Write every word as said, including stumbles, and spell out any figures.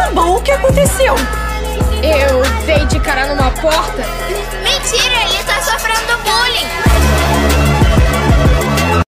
bom, o que aconteceu? Eu dei de cara numa porta. Mentira, ele tá sofrendo bullying.